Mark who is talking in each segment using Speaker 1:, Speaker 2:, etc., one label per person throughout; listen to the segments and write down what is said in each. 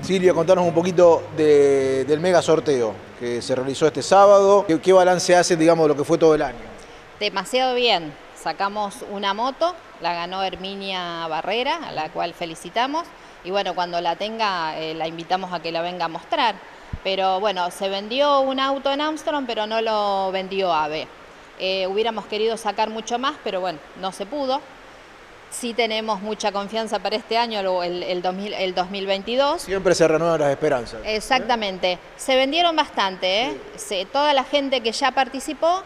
Speaker 1: Silvia, contanos un poquito del mega sorteo que se realizó este sábado. ¿Qué balance hace, digamos, de lo que fue todo el año?
Speaker 2: Demasiado bien. Sacamos una moto, la ganó Herminia Barrera, a la cual felicitamos. Y bueno, cuando la tenga, la invitamos a que la venga a mostrar. Pero bueno, se vendió un auto en Armstrong, pero no lo vendió AVE. Hubiéramos querido sacar mucho más, pero bueno, no se pudo. Sí tenemos mucha confianza para este año, el 2022.
Speaker 1: Siempre se renuevan las esperanzas.
Speaker 2: Exactamente. Se vendieron bastante, ¿eh? Sí. Toda la gente que ya participó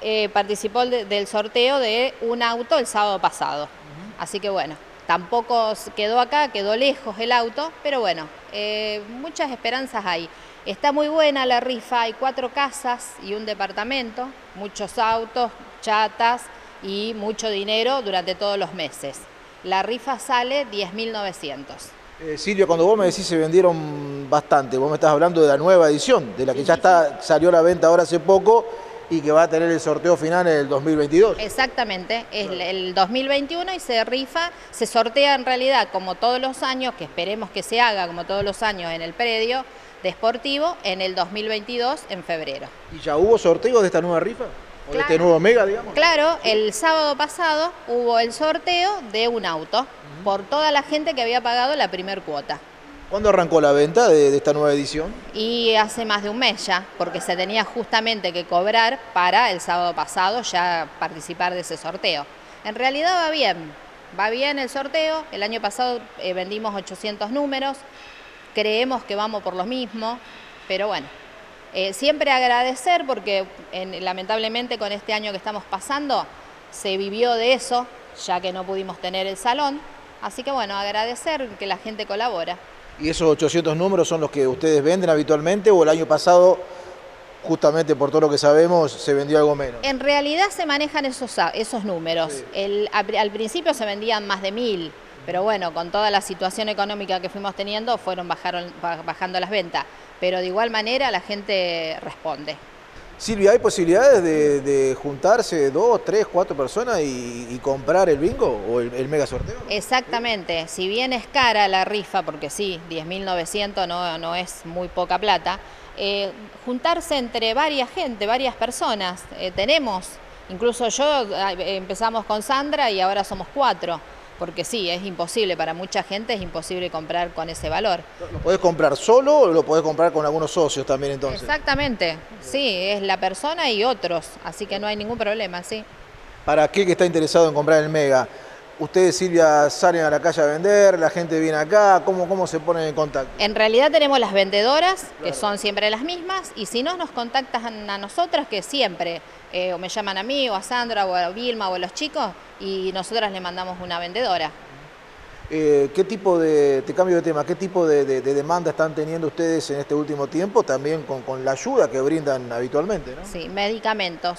Speaker 2: del sorteo de un auto el sábado pasado. Así que bueno, tampoco quedó acá, quedó lejos el auto, pero bueno, muchas esperanzas hay. Está muy buena la rifa, hay 4 casas y un departamento, muchos autos, chatas y mucho dinero durante todos los meses. La rifa sale 10.900.
Speaker 1: Silvia, cuando vos me decís se vendieron bastante, vos me estás hablando de la nueva edición, de la que ya salió a la venta ahora hace poco y que va a tener el sorteo final en el 2022.
Speaker 2: Exactamente, es el 2021 y se sortea en realidad como todos los años, que esperemos que se haga como todos los años en el predio deportivo, en el 2022 en febrero.
Speaker 1: ¿Y ya hubo sorteos de esta nueva rifa? ¿O de este nuevo mega, digamos?
Speaker 2: Claro, el sábado pasado hubo el sorteo de un auto por toda la gente que había pagado la primer cuota.
Speaker 1: ¿Cuándo arrancó la venta de esta nueva edición?
Speaker 2: Y hace más de un mes ya, porque se tenía justamente que cobrar para el sábado pasado ya participar de ese sorteo. En realidad va bien el sorteo. El año pasado vendimos 800 números, creemos que vamos por lo mismo, pero bueno. Siempre agradecer porque lamentablemente con este año que estamos pasando se vivió de eso, ya que no pudimos tener el salón. Así que bueno, agradecer que la gente colabora.
Speaker 1: ¿Y esos 800 números son los que ustedes venden habitualmente o el año pasado, justamente por todo lo que sabemos, se vendió algo menos?
Speaker 2: En realidad se manejan esos números. Sí. Al principio se vendían más de 1000, pero bueno, con toda la situación económica que fuimos teniendo, bajando las ventas. Pero de igual manera la gente responde.
Speaker 1: Silvia, ¿hay posibilidades de juntarse 2, 3, 4 personas y comprar el bingo o el mega sorteo?
Speaker 2: Exactamente, si bien es cara la rifa, porque sí, 10.900 no es muy poca plata, juntarse entre varias personas, incluso empezamos con Sandra y ahora somos 4. Porque sí, es imposible, para mucha gente es imposible comprar con ese valor.
Speaker 1: ¿Lo podés comprar solo o lo podés comprar con algunos socios también entonces?
Speaker 2: Exactamente, sí, es la persona y otros, así que no hay ningún problema, sí.
Speaker 1: Para aquel que está interesado en comprar el mega, ustedes, Silvia, salen a la calle a vender, la gente viene acá, ¿cómo se ponen en contacto?
Speaker 2: En realidad tenemos las vendedoras, que son siempre las mismas, y si no nos contactan a nosotras, que siempre, o me llaman a mí, o a Sandra, o a Vilma, o a los chicos, y nosotras le mandamos una vendedora.
Speaker 1: ¿Qué tipo te cambio de tema, qué tipo de demanda están teniendo ustedes en este último tiempo, también con la ayuda que brindan habitualmente, ¿no?
Speaker 2: Sí, medicamentos.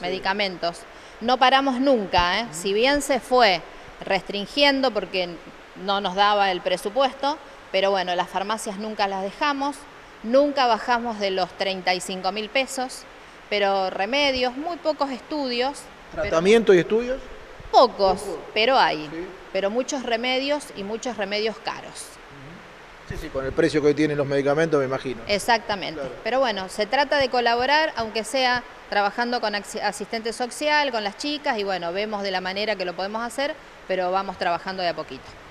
Speaker 2: No paramos nunca, ¿eh? Si bien se fue restringiendo porque no nos daba el presupuesto, pero bueno, las farmacias nunca las dejamos, nunca bajamos de los 35.000 pesos, pero remedios, muy pocos estudios.
Speaker 1: ¿Tratamiento y estudios?
Speaker 2: Pocos, pero hay, pero muchos remedios y muchos remedios caros.
Speaker 1: Sí, con el precio que hoy tienen los medicamentos, me imagino.
Speaker 2: Exactamente, claro. Pero bueno, se trata de colaborar, aunque sea trabajando con asistente social, con las chicas, y bueno, vemos de la manera que lo podemos hacer, pero vamos trabajando de a poquito.